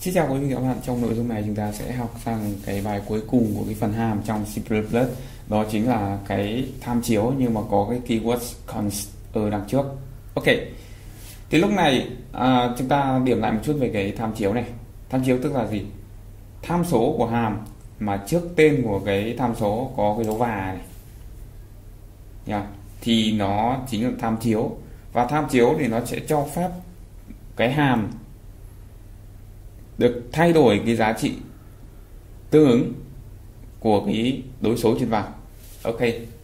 Xin chào quý vị và các bạn, trong nội dung này chúng ta sẽ học sang cái bài cuối cùng của cái phần hàm trong C++, đó chính là cái tham chiếu nhưng mà có cái keyword const ở đằng trước. Ok, thì lúc này chúng ta điểm lại một chút về cái tham chiếu này. Tham chiếu tức là gì? Tham số của hàm mà trước tên của cái tham số có cái dấu và này, thì nó chính là tham chiếu. Và tham chiếu thì nó sẽ cho phép cái hàm được thay đổi cái giá trị tương ứng của cái đối số truyền vào. Ok,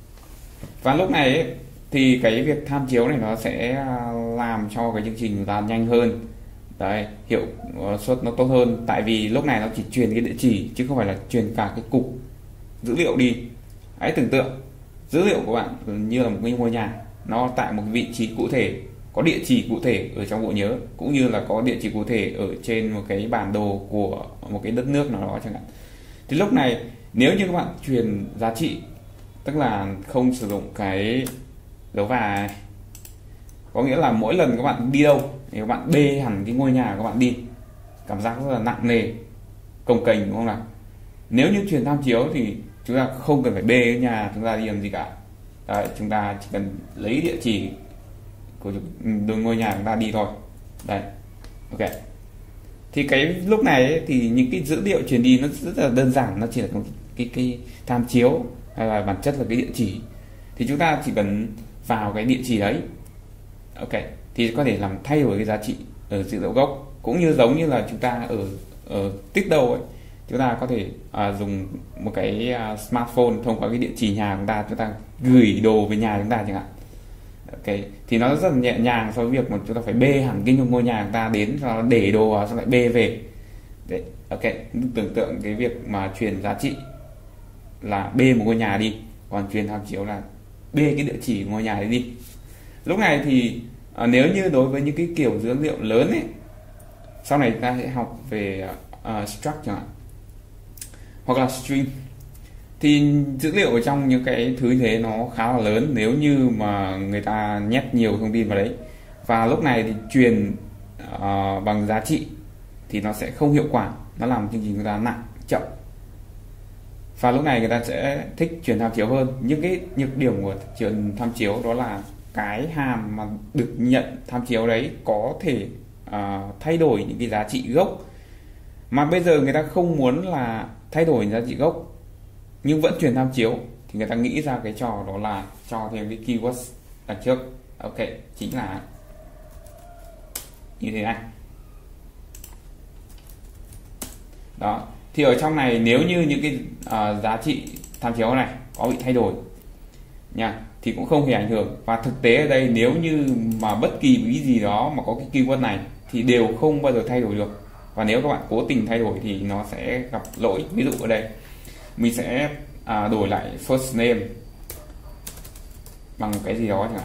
và lúc này ấy, thì cái việc tham chiếu này nó sẽ làm cho cái chương trình chúng ta nhanh hơn. Đấy, hiệu suất nó tốt hơn, tại vì lúc này nó chỉ truyền cái địa chỉ chứ không phải là truyền cả cái cục dữ liệu đi. Hãy tưởng tượng dữ liệu của bạn như là một cái ngôi nhà, nó tại một vị trí cụ thể, có địa chỉ cụ thể ở trong bộ nhớ, cũng như là có địa chỉ cụ thể ở trên một cái bản đồ của một cái đất nước nào đó chẳng hạn. Thì lúc này nếu như các bạn truyền giá trị, tức là không sử dụng cái dấu và này, có nghĩa là mỗi lần các bạn đi đâu thì các bạn bê hẳn cái ngôi nhà các bạn đi, cảm giác rất là nặng nề, cồng kềnh, đúng không nào? Nếu như truyền tham chiếu thì chúng ta không cần phải bê cái nhà chúng ta đi làm gì cả. Đấy, chúng ta chỉ cần lấy địa chỉ của đường ngôi nhà chúng ta đi thôi. Đây, ok. Thì cái lúc này ấy, thì những cái dữ liệu truyền đi nó rất là đơn giản, nó chỉ là cái tham chiếu, hay là bản chất là cái địa chỉ. Thì chúng ta chỉ cần vào cái địa chỉ đấy, ok, thì có thể làm thay đổi cái giá trị ở dữ liệu gốc. Cũng như giống như là chúng ta ở tích đầu ấy, chúng ta có thể dùng một cái smartphone thông qua cái địa chỉ nhà chúng ta gửi đồ về nhà chúng ta chẳng hạn. Ok, thì nó rất là nhẹ nhàng so với việc mà chúng ta phải bê hẳn cái ngôi nhà chúng ta đến, sau đó để đồ vào, sau lại bê về. Đấy, ok, tưởng tượng cái việc mà truyền giá trị là bê một ngôi nhà đi, còn truyền tham chiếu là bê cái địa chỉ ngôi nhà đấy đi. Lúc này thì nếu như đối với những cái kiểu dữ liệu lớn ấy, sau này ta sẽ học về struct chẳng hạn, hoặc là string, thì dữ liệu ở trong những cái thứ thế nó khá là lớn nếu như mà người ta nhét nhiều thông tin vào đấy. Và lúc này thì truyền bằng giá trị thì nó sẽ không hiệu quả, nó làm chương trình người ta nặng, chậm. Và lúc này người ta sẽ thích truyền tham chiếu hơn. Những cái nhược điểm của truyền tham chiếu đó là cái hàm mà được nhận tham chiếu đấy có thể thay đổi những cái giá trị gốc, mà bây giờ người ta không muốn là thay đổi giá trị gốc nhưng vẫn truyền tham chiếu, thì người ta nghĩ ra cái trò đó là cho thêm cái keyword đằng trước. Ok, chính là như thế này. Đó, thì ở trong này nếu như những cái giá trị tham chiếu này có bị thay đổi nha, thì cũng không hề ảnh hưởng. Và thực tế ở đây nếu như mà bất kỳ cái gì đó mà có cái keyword này thì đều không bao giờ thay đổi được. Và nếu các bạn cố tình thay đổi thì nó sẽ gặp lỗi. Ví dụ ở đây mình sẽ đổi lại first name bằng cái gì đó chẳng hạn.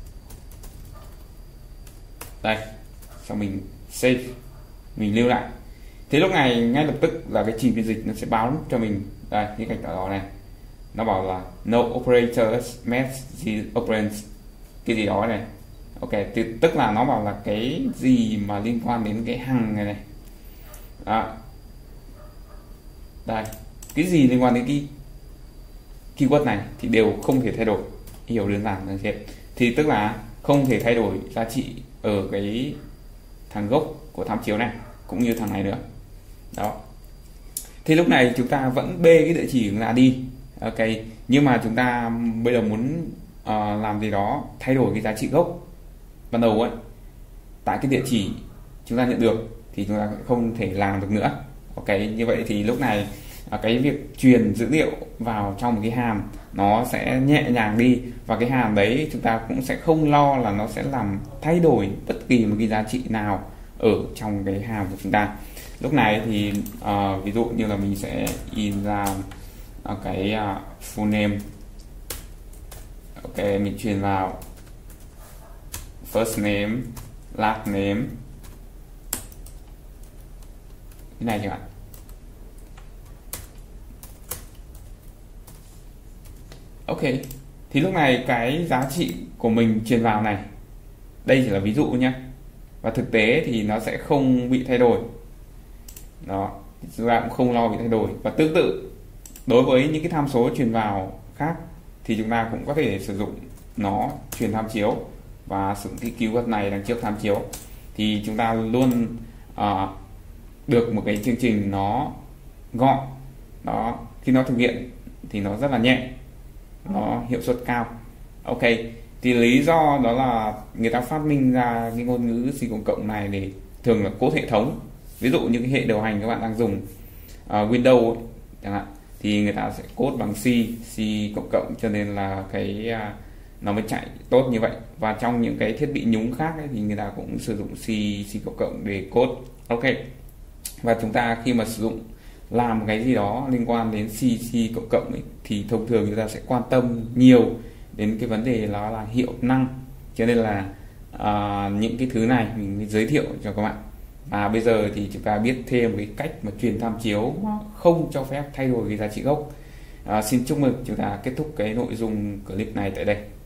Đây, xong mình save, mình lưu lại. Thế lúc này ngay lập tức là cái trình phiên dịch nó sẽ báo cho mình đây, những cảnh cáo đó này, nó bảo là no operators match the operands cái gì đó này. Ok, tức là nó bảo là cái gì mà liên quan đến cái hằng này này. Đó, đây, cái gì liên quan đến cái keyword này thì đều không thể thay đổi. Hiểu đơn giản là thế. Thì tức là không thể thay đổi giá trị ở cái thằng gốc của tham chiếu này cũng như thằng này nữa. Đó, thì lúc này chúng ta vẫn bê cái địa chỉ của chúng ta đi. Ok, nhưng mà chúng ta bây giờ muốn làm gì đó thay đổi cái giá trị gốc ban đầu ấy, tại cái địa chỉ chúng ta nhận được thì chúng ta không thể làm được nữa. Ok, như vậy thì lúc này cái việc truyền dữ liệu vào trong một cái hàm nó sẽ nhẹ nhàng đi, và cái hàm đấy chúng ta cũng sẽ không lo là nó sẽ làm thay đổi bất kỳ một cái giá trị nào ở trong cái hàm của chúng ta. Lúc này thì ví dụ như là mình sẽ in ra cái full name. Ok, mình truyền vào first name, last name cái này chẳng hạn. Ok, thì lúc này cái giá trị của mình truyền vào này, đây chỉ là ví dụ nhé, và thực tế thì nó sẽ không bị thay đổi. đó, chúng ta cũng không lo bị thay đổi. Và tương tự đối với những cái tham số truyền vào khác thì chúng ta cũng có thể sử dụng nó truyền tham chiếu và sử dụng cái keyword này đằng trước tham chiếu, thì chúng ta luôn được một cái chương trình nó gọn. Đó, khi nó thực hiện thì nó rất là nhẹ, nó hiệu suất cao. Ok, thì lý do đó là người ta phát minh ra cái ngôn ngữ C cộng này để thường là code hệ thống. Ví dụ như cái hệ điều hành các bạn đang dùng Windows ấy, chẳng hạn, thì người ta sẽ code bằng C cộng, cho nên là cái nó mới chạy tốt như vậy. Và trong những cái thiết bị nhúng khác ấy, thì người ta cũng sử dụng C cộng để code. Ok, và chúng ta khi mà sử dụng làm một cái gì đó liên quan đến C cộng ấy, thì thông thường chúng ta sẽ quan tâm nhiều đến cái vấn đề đó là hiệu năng, cho nên là những cái thứ này mình mới giới thiệu cho các bạn. Và bây giờ thì chúng ta biết thêm cái cách mà truyền tham chiếu không cho phép thay đổi cái giá trị gốc. Xin chúc mừng, chúng ta kết thúc cái nội dung clip này tại đây.